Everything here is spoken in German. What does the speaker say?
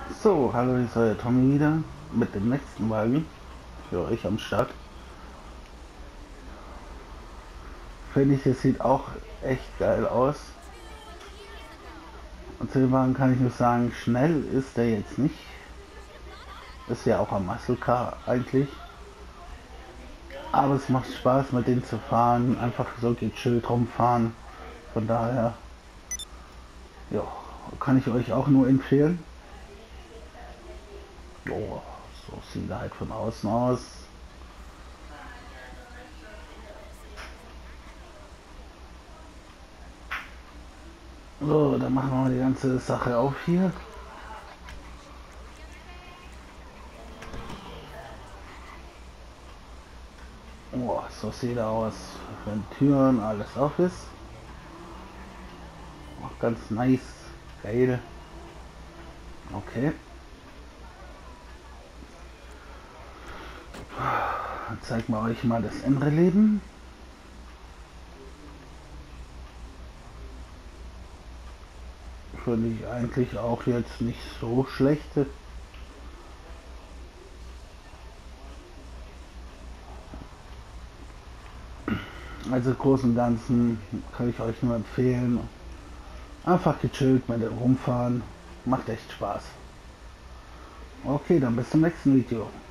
So, hallo, hier ist euer Tommy wieder mit dem nächsten Wagen für euch am Start. Finde ich, es sieht auch echt geil aus. Und zu dem Wagen kann ich nur sagen, schnell ist der jetzt nicht. Ist ja auch ein Muscle Car eigentlich. Aber es macht Spaß mit dem zu fahren, einfach so gechillt rumfahren. Von daher, ja, kann ich euch auch nur empfehlen. Jo, so sieht er halt von außen aus. So, dann machen wir mal die ganze Sache auf hier. Oh, so sieht er aus, wenn Türen alles auf ist. Auch ganz nice, geil. Okay, dann zeigen wir euch mal das innere Leben. Finde ich eigentlich auch jetzt nicht so schlecht. Also im Großen und Ganzen kann ich euch nur empfehlen. Einfach gechillt mit dem Rumfahren. Macht echt Spaß. Okay, dann bis zum nächsten Video.